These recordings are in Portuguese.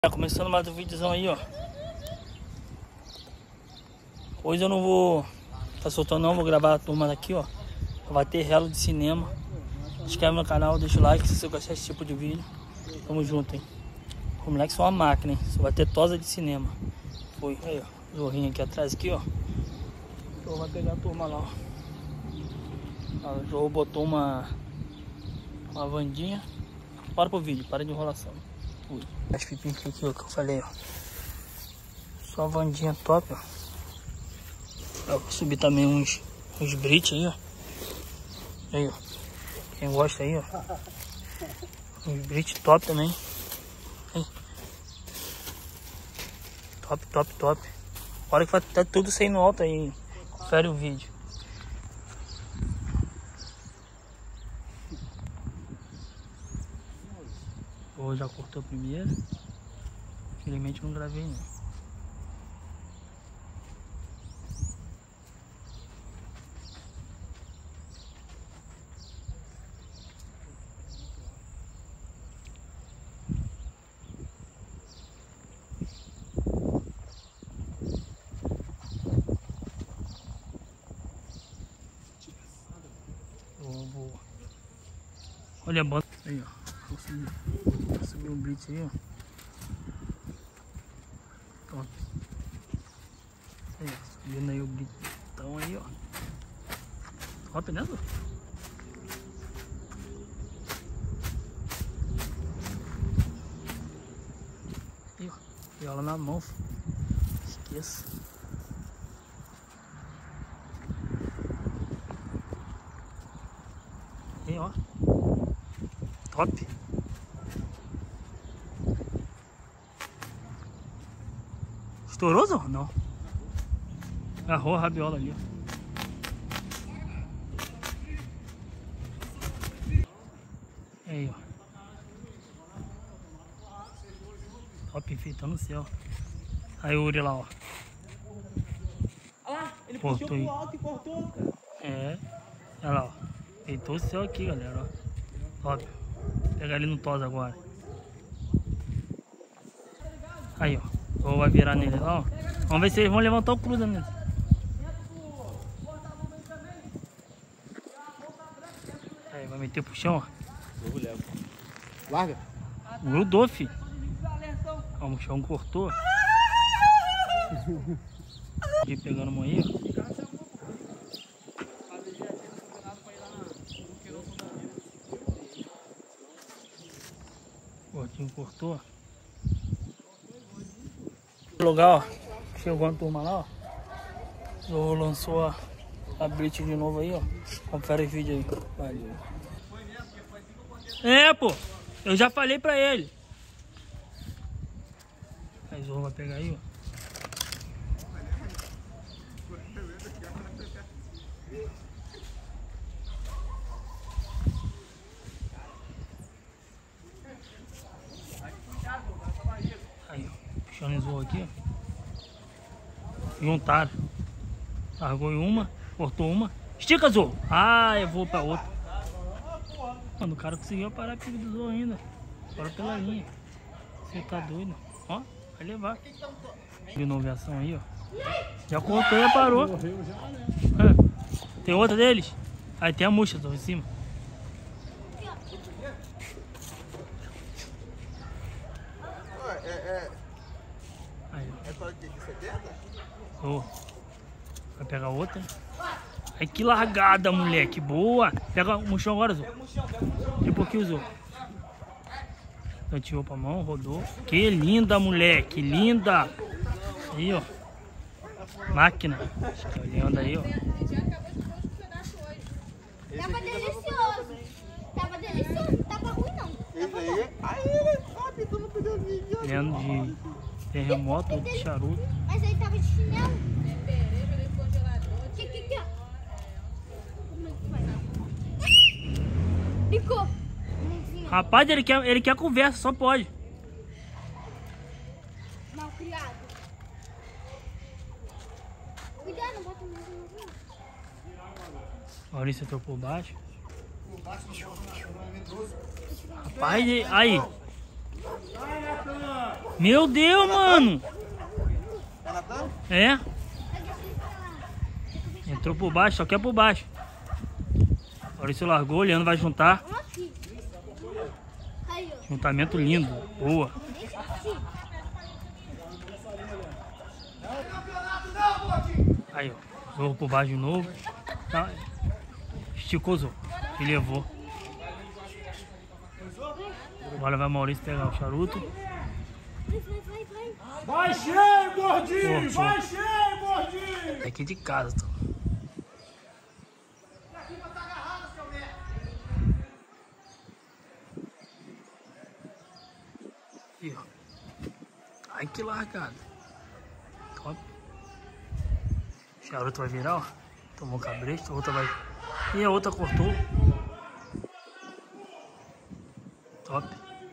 Começando mais um vídeozão aí, ó. Hoje eu não vou tá soltando não, vou gravar a turma daqui, ó. Vai ter relo de cinema. Se inscreve no canal, deixa o like se você gostar desse tipo de vídeo. Tamo junto, hein. Os moleques são uma máquina, hein. Só vai ter tosa de cinema. Foi, aí, ó. Zorrinho aqui atrás, aqui, ó. Então vai pegar a turma lá, ó. O Zorro botou uma vandinha. Para pro vídeo, para de enrolação. As pipinhas aqui, ó, que eu falei, ó. Só vandinha top, ó. Eu vou subir também uns Brit aí, ó. Aí, ó. Quem gosta aí, ó. Uns Brit top também. Aí. Top, top, top. Olha que vai estar tudo saindo alto aí. Confere o vídeo. O já cortou primeiro. Infelizmente não gravei não. Boa. Olha a banda aí, ó. Vou subir um blitz aí, ó. Top. Aí, ó. Subindo aí o blitzão aí, ó. Top, né, Zô? Aí, ó. Viola na mão, filho. Esqueça. Aí, ó. Top. Estourou, Zô? Não. Agarrou a rabiola ali, ó. Aí, ó. Top, filho, tá no céu. Aí o Uri lá, ó. Olha lá, ele Cortou puxou aí. pro alto e cortou, cara. É. Olha lá, ó. Deitou o céu aqui, galera, ó. Top. Vou pegar ele no tos agora. Aí, ó. Ou vai virar nele lá, ó. Vamos ver se eles vão levantar o cruzamento. Aí, vai meter pro chão, ó. Larga. Grudou, filho. Ó, o chão cortou. Aqui pegando a moinha, ó. O Gordinho cortou. Lugar, ó. Chegou a turma lá, ó. O lançou a Brit de novo aí, ó. Confere o vídeo aí. Valeu. É, pô. Eu já falei pra ele. Aí o Zorro vai pegar aí, ó. Aí, ó. Puxando o Zorro aqui, ó. Juntaram. Largou em uma, cortou uma. Estica, Zorro. Ah, eu vou pra outra. Mano, o cara conseguiu parar a pica do Zorro ainda. Fora pela linha. Você tá doido? Ó, vai levar. De novo a ação aí, ó. Já cortou e já parou. Tem outra deles? Aí tem a murcha, Zorro, em cima. Aí, ó. É para que de 70? Zorro. Vai pegar outra. Ai, que largada, moleque. Boa. Pega o murchão agora, Zorro. Tem um pouquinho, Zorro. Então tirou pra mão, rodou. Que linda, moleque. Linda. Aí, ó. Máquina. Olhando aí, ó. Tava delicioso. Tava delicioso. Não tava ruim, não. Aí, tu não perdeu o vídeo. Olhando de terremoto, de charuto. Mas aí tava de chinelo. Que ó. Ficou. Rapaz, ele quer conversa, só pode. Mal criado. Cuidado, não bota mais um. Maurício entrou por baixo. Rapaz, aí. Meu Deus, mano. É Natan? É. Entrou por baixo, só quer por baixo. Maurício largou, o Leandro vai juntar. Aí, ó. Juntamento lindo. Boa. Aí, ó. Zorro por baixo de novo. Tá. Esticou o Zorro. E levou. Agora vai Maurício pegar o charuto. Vai cheio, gordinho! Boa, Vai cheio, gordinho! É aqui de casa, tô. Aqui, ó. Ai, que largada. Top. O charuto vai virar, ó. Tomou cabresto, a outra vai... E a outra cortou. Top.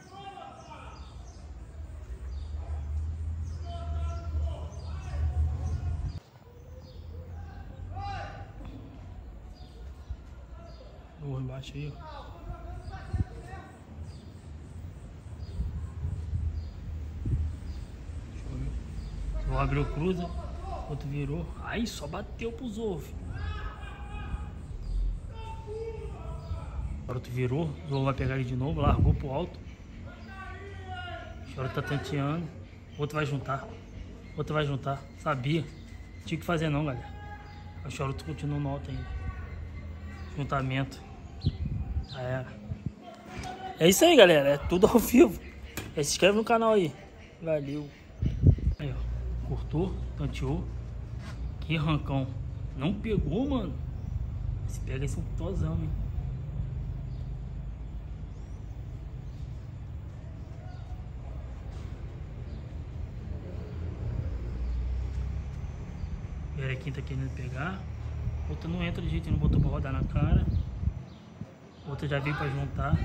Vou embaixo aí, ó. Um abriu cruza, outro virou. Aí só bateu pro Zorro. Agora outro virou, o Zorro vai pegar ele de novo, largou pro alto. O Choro tá tanteando. Outro vai juntar. Outro vai juntar. Sabia. Não tinha que fazer não, galera. O Choro continua no alto ainda. Juntamento. Já era. É isso aí, galera. É tudo ao vivo. Se inscreve no canal aí. Valeu. Aí, ó. Cortou, tanteou. Que arrancão. Não pegou, mano. Se pega esse tosão, hein. Perequinho tá querendo pegar. Outra não entra de jeito, não botou pra rodar na cara. Outra já veio pra juntar.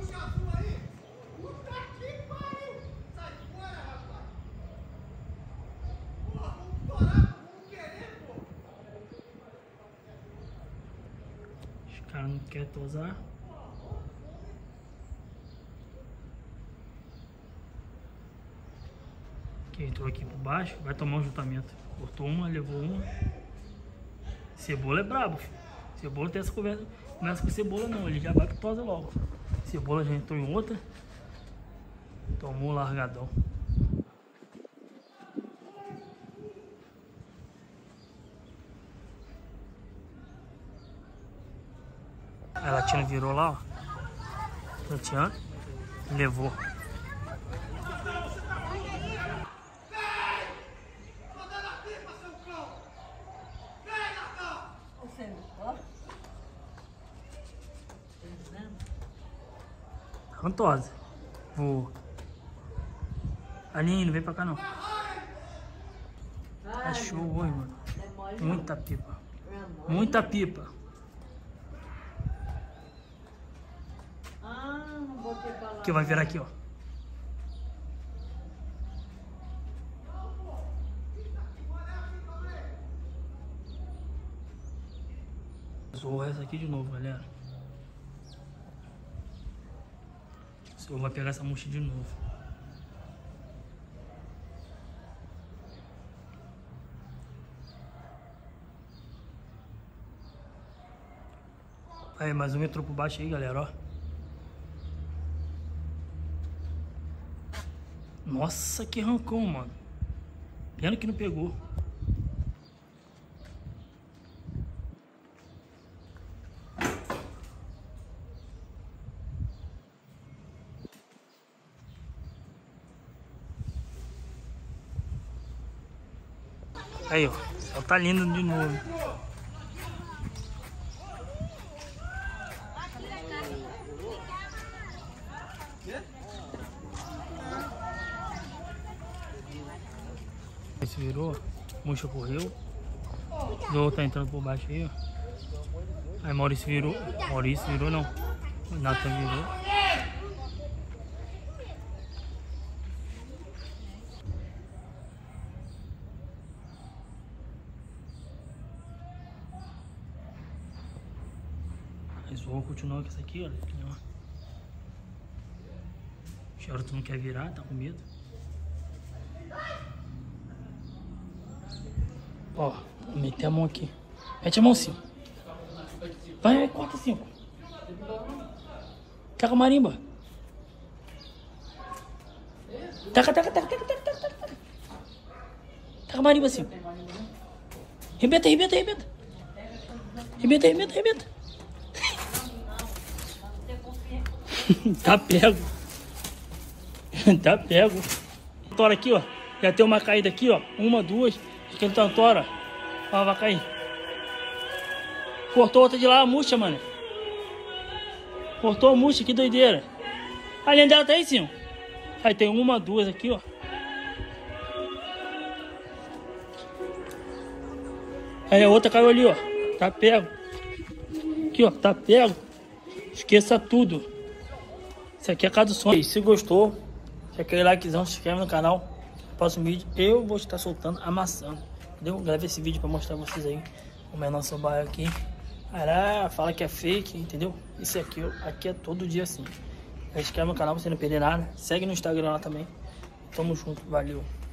Os caras não querem tosar. Que entrou aqui por baixo, vai tomar um juntamento. Cortou uma, levou uma. Cebola é brabo, filho. Cebola não tem essa conversa. Começa com Cebola não, ele já vai pro tosa logo. Cebola já entrou em outra. Tomou o largadão. A latina virou lá, ó. Latina. Levou. Cantosa. Voa. Aline, não vem pra cá não. Tá show hoje, mano. Muita pipa. Muita pipa. Que vai virar aqui, ó. Zorra essa aqui de novo, galera. O Zorro vai pegar essa murcha de novo. Aí, mais um entrou por baixo aí, galera, ó. Nossa, que arrancou, mano. Pena que não pegou. Aí, ó. Só tá lindo de novo. Esse virou, Murcha correu. Zorro tá entrando por baixo aí, ó. Aí Maurício virou. Maurício virou não. Natan virou. Aí Zorro continuou com essa aqui, ó. Charlotte não quer virar, tá com medo. Ó, vou meter a mão aqui. Mete a mão assim. Vai, corta assim. Taca a marimba. Taca. Taca a marimba assim. Rebenta. Tá pego. Tá pego. Tora aqui, ó. Já tem uma caída aqui, ó. Uma, duas. Aquele tantora. Ó, vai cair. Cortou outra de lá, a murcha, mano. Cortou a murcha, que doideira. A linha dela tá aí, sim. Aí tem uma, duas aqui, ó. Aí a outra caiu ali, ó. Tá pego. Aqui, ó. Tá pego. Esqueça tudo. Isso aqui é a casa do sonho. Se gostou, deixa aquele likezão, se inscreve no canal. No próximo vídeo eu vou estar soltando a maçã. Entendeu? Gravei esse vídeo pra mostrar pra vocês aí como é nosso bairro aqui. Fala que é fake, entendeu? Isso aqui é todo dia assim. Se inscreve no canal pra você não perder nada. Segue no Instagram lá também. Tamo junto, valeu.